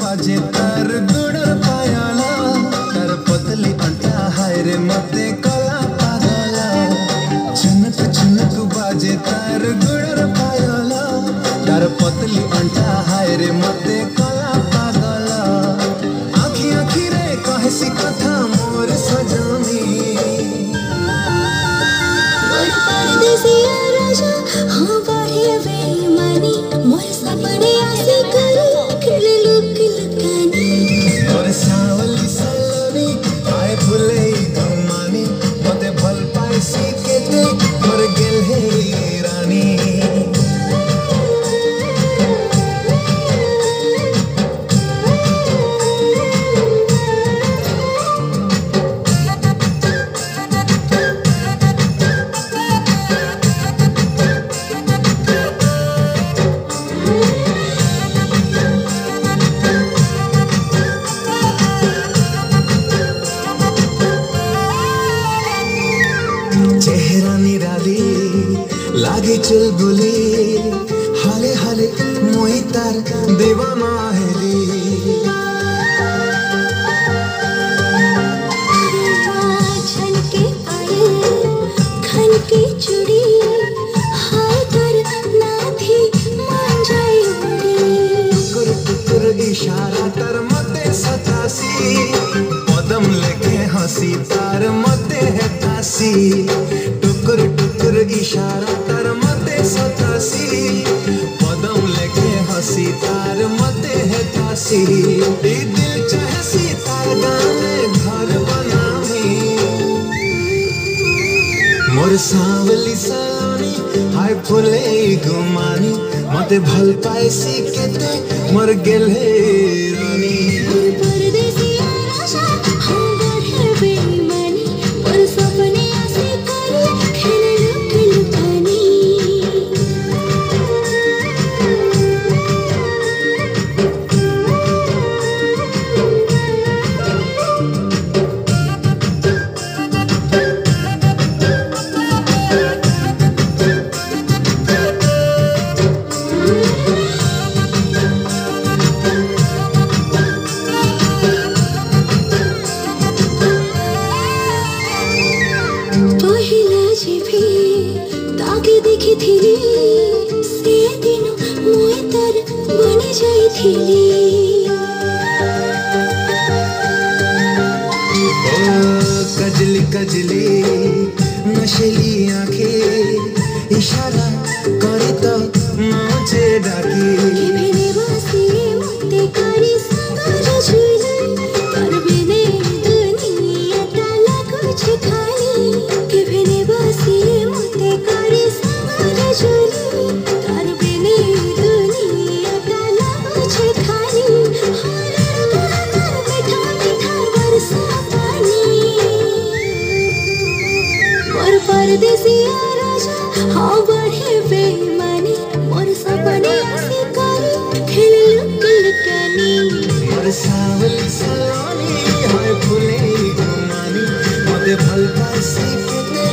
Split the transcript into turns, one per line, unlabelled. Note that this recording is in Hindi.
बाजे तार गुड़र पायाला तार पतली अंटा हाय रे मते कला पागला झुनक झुनक बाजे तार गुड़र पायाला तार पतली अंटा हाय रे मते कला पागला आखी आखी रे कहे सी कथा मोर सजानी
मोर परदेसिया राजा हाँ बाहे बेईमानी मोर सपने आसे करी किललुक लुकानी
मोर सावली सलोनी आए फुले धमानी मते भल पाए सी केते मोर गेल हे रानी चेहरा निराली लागे चल गुली हाले हाले मोई तार दीवाना हेली
छनके पायल खनके चूड़ी हाय कर नाथी मान जाए उड़ी
टुकुर टुकुर इशारा तर मते सतासी पदम लेके हंसी तार मते है तासी टुकुर टुकुर इशारा तर मते सतासी पदम लेके हंसी तार मते है तासी दिल चाहे सी तार गाने घर बनावी मोर सावली सलोनी हाय फुले गुमानी मते भल पाए सी केते मोर गेल हे रानी
मोर परदेसिया राजा हाँ बाहे बेईमानी मोर सपने आसे करी किललुक लुकानी पहिला जेबी ताके देखी थिली से दिन मोय तर बनी जाई थिली
ओ कजली कजली नशेली आंखें इशारा करे तो मुझे डाके
भेने बासी मते करी सगर झूले कर बिने दुनिया ताला कुछ खाली के भेने बासी मते करी सगर झूले कर बिने दुनिया ताला कुछ खाली हर कर मीठा मीठा बरसा पानी मोर परदेसिया राजा हाँ बाहे बेईमानी मोर सपने आसे करी किललुक लुकानी
मोर सावली सलोनी हाय फुले गुमानी मते भल पाए सी केते